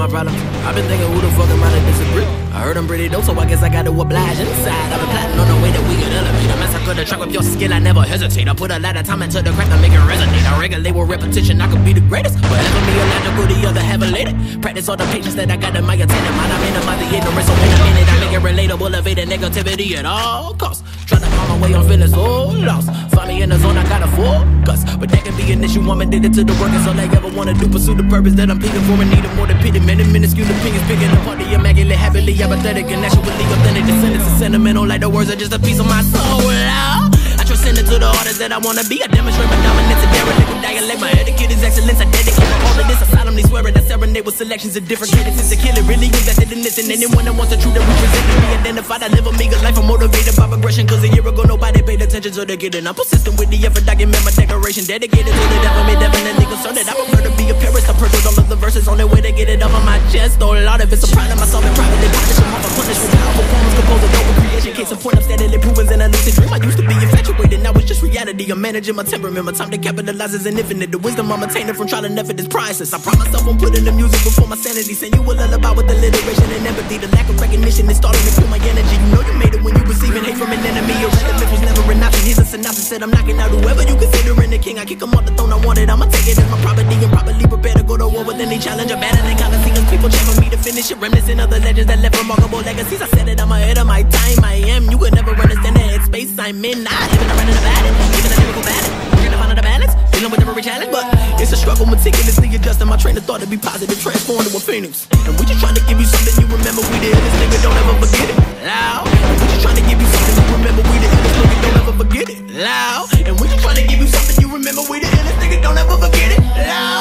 my problem. I've been thinking, who the fuck am I to disagree? I heard I'm pretty dope, so I guess I got to oblige inside. I've been plotting on the way that we could elevate. I massacre the track with your skill, I never hesitate. I put a lot of time into the craft to make it resonate. I regulate with repetition, I could be the greatest. But ever me illogical, the other have a later. Practice all the patience that I got in my attendant mind. I minimize the ignorance, so in a minute I make it relatable, evading negativity at all costs. Trying to find my way, I'm feeling so lost. Find me in the zone, I gotta focus. But that can be an issue, I'm addicted to the work. It's all I ever wanna do, pursue the purpose that I'm pleading for. And need more than pity, many minuscule opinions. Picking apart the immaculate, happily apathetic, and actually authentic. The sentence is sentimental, like the words are just a piece of my soul. I transcend it to the artist that I wanna be. I demonstrate my dominance and derelict with dialect. My etiquette is excellence, I dedicate all of this. I solemnly swear it, I serenade with selections of different cadences to kill it. Really invested in this, and anyone that wants the truth that represents me identified. I live a meager life, I'm motivated by progression. Cause a year ago nobody paid attention to the getting. I'm persistent with the effort, document my declaration. Dedicated to the death of me, definitely concerned that I prefer to be a purist. I purchased all of the verses on their way to get it off of my chest. Though a lot of it's a pride of myself and privately punished. I'm off a punish with powerful poems, composed of dope creation. Case in point, I'm steadily proving in a lucid dream. I used to be infatuated, now it's just reality. I'm managing my temperament, my time to capitalize is infinite. The wisdom I'm attaining from trial and effort is priceless. I promise myself I'm putting the music before my sanity. Send you a lullaby with alliteration and empathy. The lack of recognition is starting to feel my energy. You know you made it when you receiving hate from an enemy. Your relevance was never an option. Here's a synopsis, said I'm knocking out whoever you considering the king. I kick him off the throne, I want it, I'ma take it as my property. And probably prepare to go to war with any challenge. I'm battling coliseums, people check for me to finish it. Reminiscent of the legends that left remarkable legacies. I said it, I'm ahead of my time. I am, you could never understand the headspace I'm in. I live in a running about it, even a lyrical balance. We're gonna find out the balance, dealing with every challenge. But it's a struggle, meticulously adjusting my train of thought to be positive, transformed to a phoenix. And we just trying to give you something you remember. We the illest, nigga, don't ever forget it. Loud. And we just trying to give you something you remember. We the illest, nigga, don't ever forget it. Loud. And we just trying to give you something you remember. We the illest, nigga, don't ever forget it. Loud.